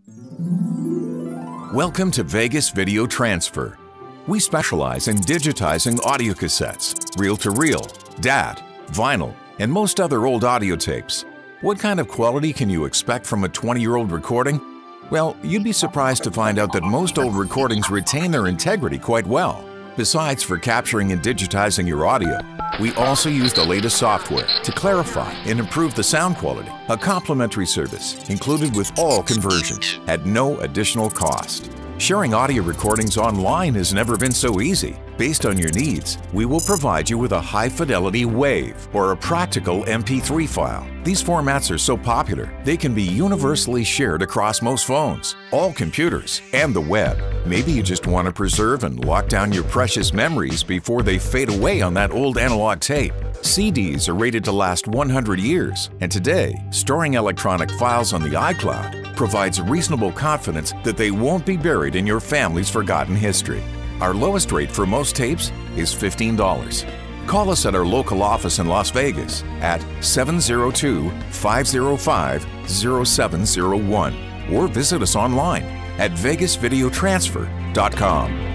Welcome to Vegas Video Transfer. We specialize in digitizing audio cassettes, reel-to-reel, DAT, vinyl, and most other old audio tapes. What kind of quality can you expect from a 20-year-old recording? Well, you'd be surprised to find out that most old recordings retain their integrity quite well. Besides for capturing and digitizing your audio, we also use the latest software to clarify and improve the sound quality, a complimentary service included with all conversions at no additional cost. Sharing audio recordings online has never been so easy. Based on your needs, we will provide you with a high-fidelity WAV or a practical MP3 file. These formats are so popular, they can be universally shared across most phones, all computers, and the web. Maybe you just want to preserve and lock down your precious memories before they fade away on that old analog tape. CDs are rated to last 100 years, and today, storing electronic files on the iCloud provides reasonable confidence that they won't be buried in your family's forgotten history. Our lowest rate for most tapes is $15. Call us at our local office in Las Vegas at 702-505-0701 or visit us online at vegasvideotransfer.com.